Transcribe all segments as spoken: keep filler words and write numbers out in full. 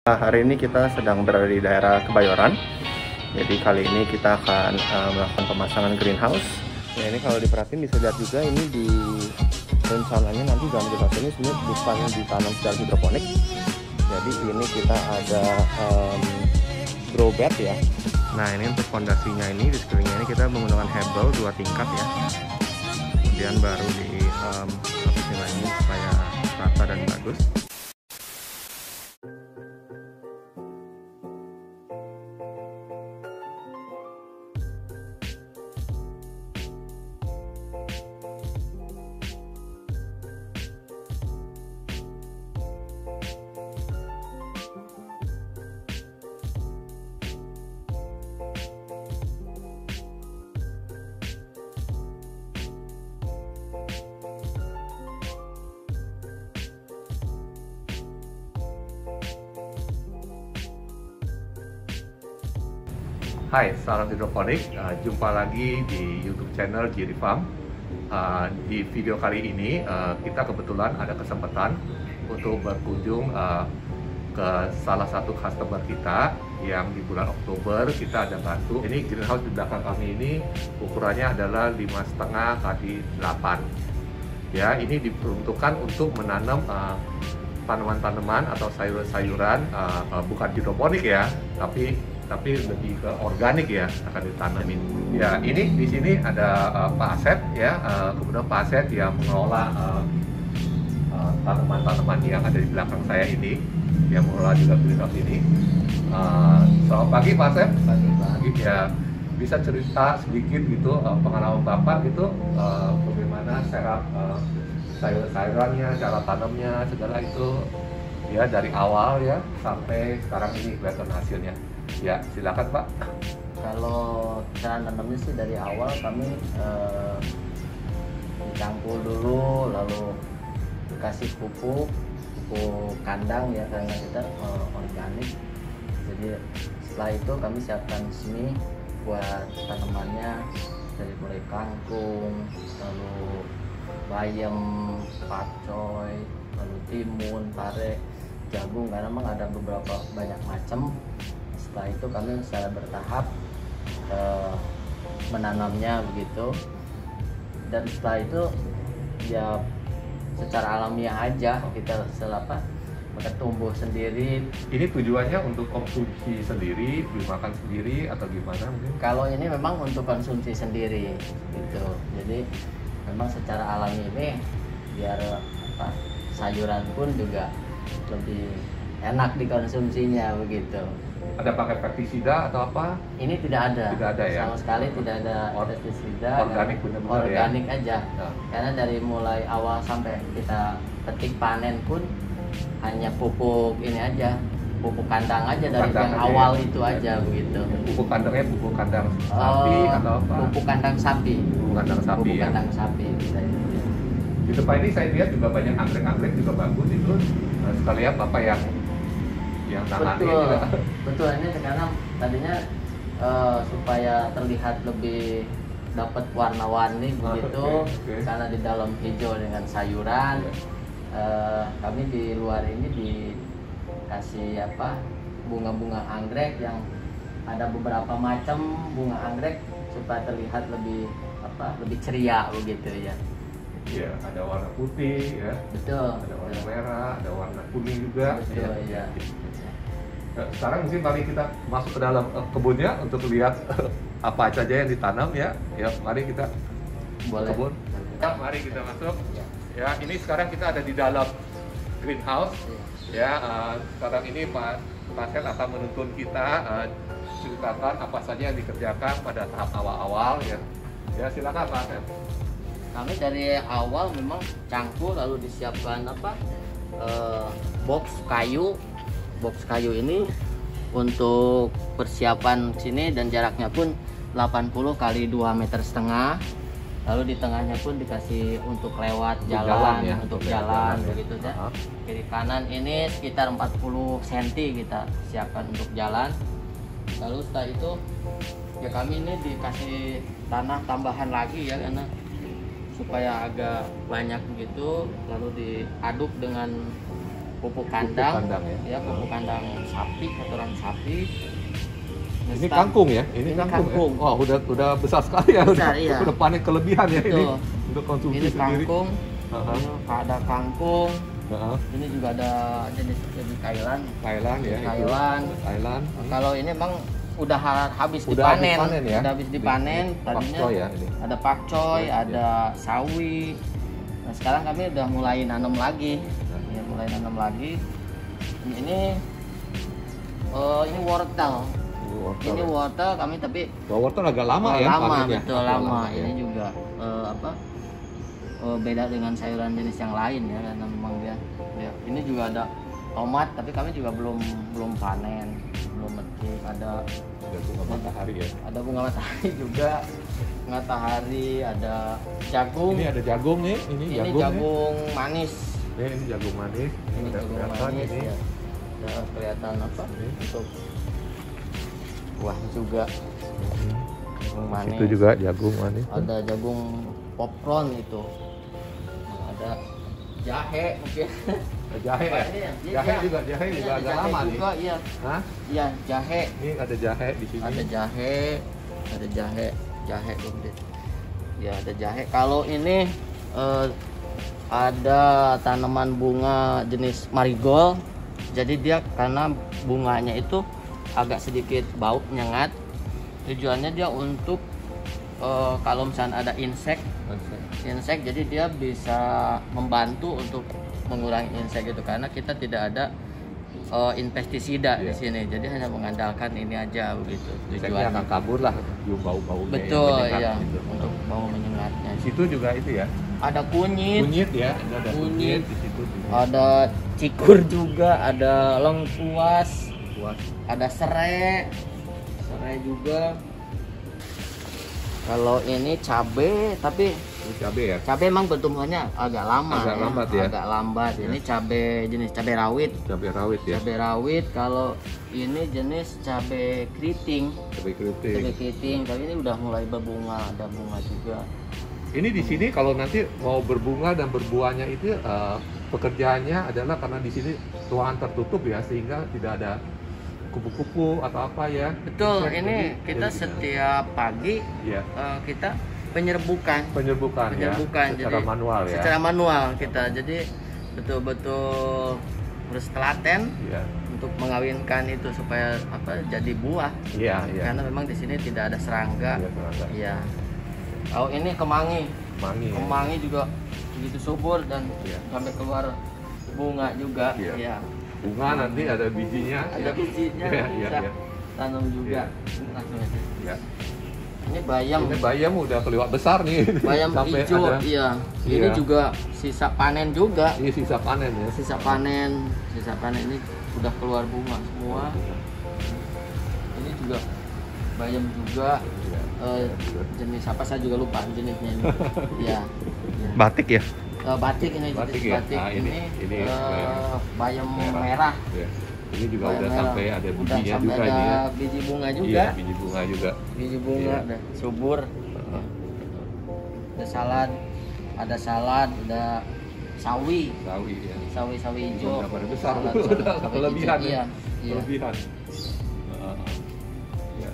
Hari ini kita sedang berada di daerah Kebayoran. Jadi kali ini kita akan uh, melakukan pemasangan greenhouse. Ya, ini kalau diperhatiin bisa lihat juga ini di rencananya nanti dalam greenhouse ini sebenarnya bukan ditanam secara hidroponik. Jadi ini kita ada um, grow bed ya. Nah ini untuk fondasinya ini di sekelilingnya ini kita menggunakan hebel dua tingkat ya. Kemudian baru di um, lapisin lagi supaya rata dan bagus. Hai, salam hidroponik. Uh, jumpa lagi di YouTube channel Giri Farm. Uh, di video kali ini uh, kita kebetulan ada kesempatan untuk berkunjung uh, ke salah satu customer kita yang di bulan Oktober kita ada bantu. Ini greenhouse di belakang kami ini ukurannya adalah lima setengah kali delapan. Ya, ini diperuntukkan untuk menanam uh, tanaman-tanaman atau sayur-sayuran, uh, uh, bukan hidroponik ya, tapi tapi lebih ke organik ya akan ditanamin. Ya, ini di sini ada uh, Pak Asep ya, uh, kemudian Pak Asep yang mengelola uh, uh, tanaman-tanaman yang ada di belakang saya ini, yang mengelola juga greenhouse ini. Uh, selamat pagi Pak Asep. Pagi, pagi ya. Bisa cerita sedikit gitu uh, pengalaman Bapak gitu, uh, bagaimana serap uh, sayur-sayurannya, cara tanamnya, segala itu ya dari awal ya sampai sekarang ini kelihatan hasilnya. Ya, silakan Pak. Kalau cara nanamnya sih dari awal kami eh, dicangkul dulu, lalu dikasih pupuk, pupuk kandang ya karena kita eh, organik. Jadi setelah itu kami siapkan semi buat tanamannya dari mulai kangkung, lalu bayam, pakcoy, lalu timun, pare, jagung karena memang ada beberapa banyak macam. Setelah itu kami secara bertahap eh, menanamnya begitu, dan setelah itu ya secara alamiah aja kita setelah apa mereka tumbuh sendiri. Ini tujuannya untuk konsumsi sendiri, dimakan sendiri atau gimana mungkin? Kalau ini memang untuk konsumsi sendiri gitu, jadi memang secara alami ini biar apa, sayuran pun juga lebih enak dikonsumsinya begitu. Ada pakai pestisida atau apa? Ini tidak ada. Tidak ada ya. Sama sekali tidak ada Or pestisida. Organik benar-benar ya. Organik aja. Nah. Karena dari mulai awal sampai kita petik panen pun hanya pupuk ini aja, pupuk kandang aja dari Kandang yang aja awal ya. itu aja begitu. Pupuk kandangnya pupuk kandang sapi Oh, atau apa? Pupuk kandang sapi. Pupuk kandang sapi Pupuk ya. kandang sapi. Di depan ini saya lihat juga banyak anggrek-anggrek juga bagus itu. Nah, sekalian apa yang yang nangani Betul, juga. betul ini karena tadinya uh, supaya terlihat lebih dapat warna-warni begitu, okay, okay. Karena di dalam hijau dengan sayuran, uh, kami di luar ini dikasih apa bunga-bunga anggrek yang ada beberapa macam bunga anggrek supaya terlihat lebih apa lebih ceria begitu ya. Iya, ada warna putih ya. Betul. Ada warna merah, ada warna kuning juga. Betul ya. Nah, sekarang mungkin mari kita masuk ke dalam uh, kebunnya untuk lihat uh, apa saja yang ditanam ya. Ya, mari kita Boleh. kebun. Ya, mari kita masuk. Ya, ini sekarang kita ada di dalam greenhouse. Ya, uh, sekarang ini Pak Pasien akan menuntun kita uh, ceritakan apa saja yang dikerjakan pada tahap awal-awal ya. Ya, silakan Pak Pasien. Kami dari awal memang cangkul lalu disiapkan apa eh, box kayu box kayu ini untuk persiapan sini dan jaraknya pun delapan puluh kali dua meter setengah, lalu di tengahnya pun dikasih untuk lewat Untuk jalan, jalan ya, untuk untuk jalan jalan ya. begitu ya. Uh-huh. Kiri kanan ini sekitar empat puluh sentimeter kita siapkan untuk jalan. Lalu setelah itu ya kami ini dikasih tanah tambahan lagi ya karena supaya agak banyak begitu, lalu diaduk dengan pupuk kandang, kandang ya. ya pupuk kandang sapi, kotoran sapi. Ini Stan- kangkung ya, ini, Ini kangkung. kangkung. Ya? Wah, udah udah besar sekali ya. Besar, udah, iya. udah panen kelebihan ya ini Betul. untuk konsumsi Ini sendiri. kangkung, Aha. ini ada kangkung. Aha. Ini juga ada jenis jenis kailan. Thailand ya. itu. Thailand. Thailand. Kalau ini emang udah ha- habis Udah habis dipanen, panen ya? udah habis dipanen. Di- Tadinya pakcoy ya ini. ada pakcoy, Ya, ya. ada sawi. Nah sekarang kami udah mulai nanam lagi, ya, mulai nanam lagi. Ini ini, eh, ini wortel. Wortel. Ini wortel kami tapi Wah, wortel agak lama oh, ya. lama, panennya. betul Agak lama. ya. Ini juga eh, apa? eh, beda dengan sayuran jenis yang lain ya, karena memang dia, dia ini juga ada tomat, tapi kami juga belum belum panen, belum metik. Ada Ada bunga matahari ya. ada bunga matahari juga, matahari, ada jagung. Ini ada jagung nih, ini, Ini jagung. jagung manis. Nih. Ini, ini jagung manis. Ini Udah jagung kelihatan manis. ini. Ya. Udah kelihatan apa? Ini. Untuk buah juga. Jagung manis. Itu juga jagung manis. Ada jagung popcorn itu. Ada jahe mungkin. Ada jahe ya. Ini ya, ini Jahe ya. juga, jahe Ini juga ada agak jahe lama nih. juga, iya. Hah? Iya, jahe. Ini ada jahe di sini. Ada jahe, ada jahe, jahe kemudian. Ya, ada jahe. Kalau ini eh, ada tanaman bunga jenis marigold. Jadi dia karena bunganya itu agak sedikit bau nyengat. Tujuannya dia untuk eh, kalau misalnya ada insek, insek jadi dia bisa membantu untuk mengurangi insek itu, karena kita tidak ada uh, pestisida Iya. di sini, jadi hanya mengandalkan ini aja begitu. Inseknya akan kabur lah, cium bau-baunya. Betul, yang menyengat iya, gitu. untuk bau menyengatnya. Di situ juga itu ya. Ada kunyit, Kunyit ya, ini ada kunyit, Kunyit. di situ. kunyit. ada cikur juga, ada lengkuas, Buat ada serai, serai juga. Kalau ini cabe, tapi ini cabe ya. cabe emang pertumbuhannya agak lama, Agak ya. lambat ya? Agak lambat. Ya. Ini cabe jenis cabe rawit. Cabe rawit ya. Cabai rawit. Kalau ini jenis cabai keriting, Cabe keriting. cabai keriting, tapi ini udah mulai berbunga, ada bunga juga. Ini di sini kalau nanti mau berbunga dan berbuahnya itu eh, pekerjaannya adalah karena di sini ruangan tertutup ya, sehingga tidak ada kupu-kupu atau apa ya. Betul, Insek, ini jadi- kita jadi- setiap pagi ya, eh, kita penyerbukan, penyerbukan, penyerbukan, ya, secara jadi manual ya. secara manual kita, jadi betul-betul harus telaten Iya, untuk mengawinkan itu supaya apa jadi buah. iya, iya. Karena memang di sini tidak ada serangga. Iya, serangga. Iya. Oh ini kemangi. Mangi. ya. Kemangi juga begitu subur dan Iya. sampai keluar bunga juga. Iya. Iya. Bunga nanti ada bijinya. Ada ya. bijinya, Iya, iya, bisa iya. tanam juga. Iya. Ini langsung aja. Ya. Ini bayam, Ini bayam udah kelihatan besar nih. bayam Sampai hijau. ada- Iya. Ini Iya. juga sisa panen juga. Ini sisa panen ya. Sisa panen, sisa panen ini udah keluar bunga semua. Ini juga bayam juga. Iya. Eh, jenis apa saya juga lupa jenisnya ini. Iya. Iya. Batik ya? Eh, batik ini Batik jenis ya? batik Ah, ini, ini- ini eh, bayam merah. merah. Ya. Ini juga Bayam udah merah. sampai ada Udah bijinya sampai juga ada ini ya. biji bunga juga. Iya, biji bunga juga. Biji bunga Iya. udah subur. Heeh. Ada salad, ada salad, ada sawi, Sawi ya. sawi-sawi hijau. Udah pada besar, Salad, udah salad, sawi kelebihan hijau. ya. Iya, iya. Kelebihan. Heeh. Ya.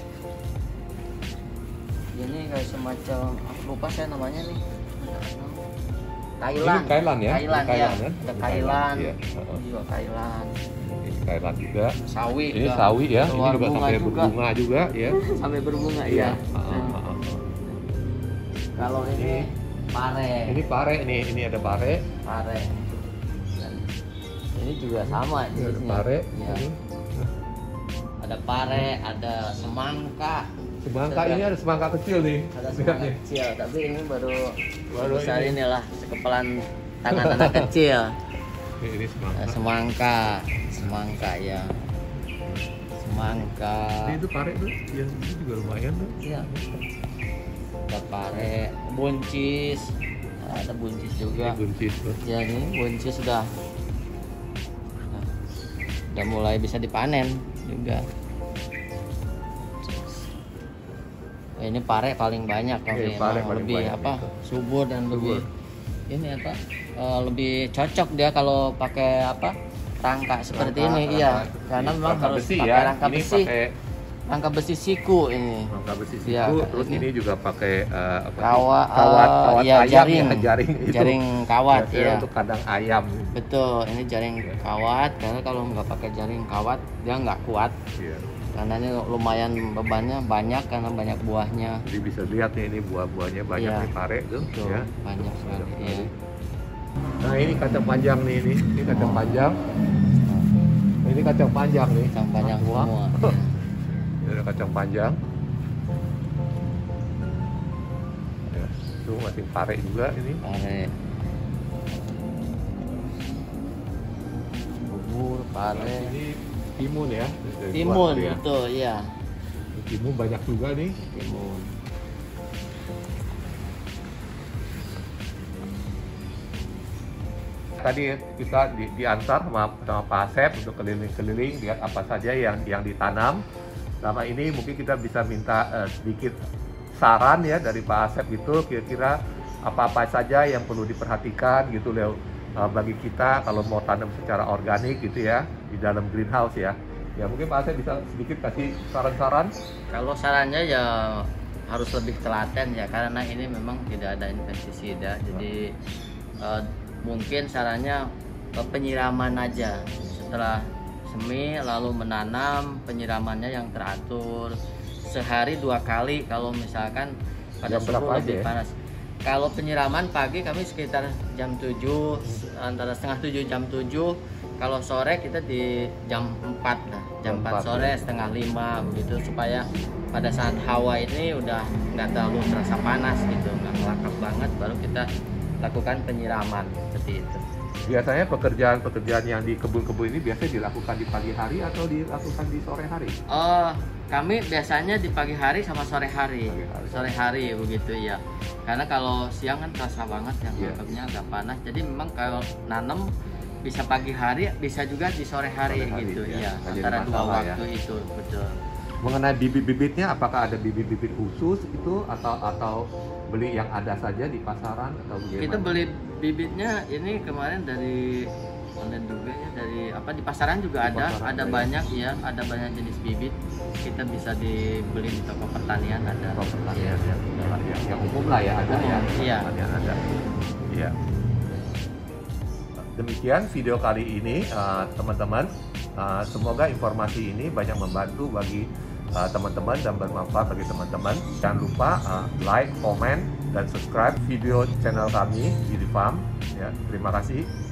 Ini kayak semacam aku lupa saya namanya nih. Thailand. Ini Thailand ya? Thailand, Ini ya. Thailand, kan? Ada Ini Thailand. Iya. Heeh. Ini juga Thailand. Ini Thailand juga. Sawi. Ini udah sawi ya. Ini keluar juga bunga sampai juga. berbunga juga ya. Sampai berbunga Iya. iya. Heeh, heeh. Kalau ini Ini- pare. Ini pare nih, ini ada pare. Pare. Dan ini juga sama Ini ada jenisnya. pare. Iya. Ini. Ada pare, ada semangka. Semangka Ada- ini ada semangka kecil nih. Ada Lihat semangka nih. kecil, tapi ini baru Baru besar ini. inilah sekepalan tangan anak kecil. Ini, ini semangka. Nah, semangka, semangka ya. Semangka. Ini itu pare tuh, yang ini juga lumayan tuh. Iya. Ada pare, buncis. Nah, ada buncis Ini juga. buncis tuh. Ya ini buncis sudah udah mulai bisa dipanen juga. Nah, ini pare paling banyak kalau Iya, ini pare emang paling lebih banyak apa itu. subur dan lebih ini apa uh, lebih cocok dia kalau pakai apa rangka seperti Rangka, ini, rangka, iya, seperti karena memang rangka harus besi pakai ya. rangka Ini besi, pakai rangka besi siku ini. rangka besi siku, Ya, terus ini. ini juga pakai uh, apa sih? Kawat, kawat, uh, kawat ya, ayam jaring, ya, jaring itu. jaring kawat Biasanya ya. untuk kandang ayam. Betul, ini jaring kawat karena kalau nggak pakai jaring kawat dia nggak kuat. Iya. Karena ini lumayan bebannya banyak karena banyak buahnya. Jadi bisa lihat nih, ini buah-buahnya banyak Iya. nih, pare tuh. Betul, Ya. banyak sekali. Ya. Nah ini kacang panjang nih, ini, ini kacang panjang. Nah, ini kacang panjang nih. Kacang panjang Wah. semua. Ini ada kacang panjang. Ya, itu masih pare juga ini. Pare. Bubur, pare. Ini timun ya. Dari Timun, buah ya. betul, iya. Timun banyak juga nih. Timun. Tadi kita di, diantar sama, sama Pak Asep untuk keliling-keliling lihat apa saja yang yang ditanam. Selama ini mungkin kita bisa minta uh, sedikit saran ya dari Pak Asep gitu, kira-kira apa-apa saja yang perlu diperhatikan gitu Leo, uh, bagi kita kalau mau tanam secara organik gitu ya di dalam greenhouse ya. Ya mungkin Pak Asep bisa sedikit kasih saran-saran. Kalau sarannya ya harus lebih telaten ya karena ini memang tidak ada pestisida. Jadi eh, mungkin sarannya eh, penyiraman aja setelah semi lalu menanam, penyiramannya yang teratur sehari dua kali kalau misalkan pada Jam berapa suhu aja lebih ya? panas. Kalau penyiraman pagi kami sekitar jam tujuh, antara setengah tujuh jam tujuh. Kalau sore kita di jam empat lah, jam empat sore setengah lima begitu supaya pada saat hawa ini udah nggak terlalu terasa panas gitu, nggak ngelakap banget, baru kita lakukan penyiraman seperti itu. Biasanya pekerjaan-pekerjaan yang di kebun-kebun ini biasanya dilakukan di pagi hari atau dilakukan di sore hari? Oh, kami biasanya di pagi hari sama sore hari, Pagi hari. sore hari begitu ya. Karena kalau siang kan terasa banget yang Iya. nganggapnya agak panas. Jadi memang kalau nanam bisa pagi hari, bisa juga di sore hari, Sore hari, gitu ya. ya. Nggak jadi Antara dua masalah, waktu ya. itu betul. Mengenai bibit-bibitnya, apakah ada bibit-bibit khusus itu atau atau beli yang ada saja di pasaran atau bagaimana? Kita beli bibitnya ini kemarin dari online juga ya, dari apa di pasaran juga Di ada, pasaran ada ada ya. banyak ya, ada banyak jenis bibit. Kita bisa dibeli di toko pertanian ada. Toko pertanian ya, yang, yang umum lah ya ada ya, Iya. pertanian ada. Iya. Demikian video kali ini uh, teman-teman. Uh, semoga informasi ini banyak membantu bagi uh, teman-teman dan bermanfaat bagi teman-teman. Jangan lupa uh, like, comment, dan subscribe video channel kami di Farm. Ya, terima kasih.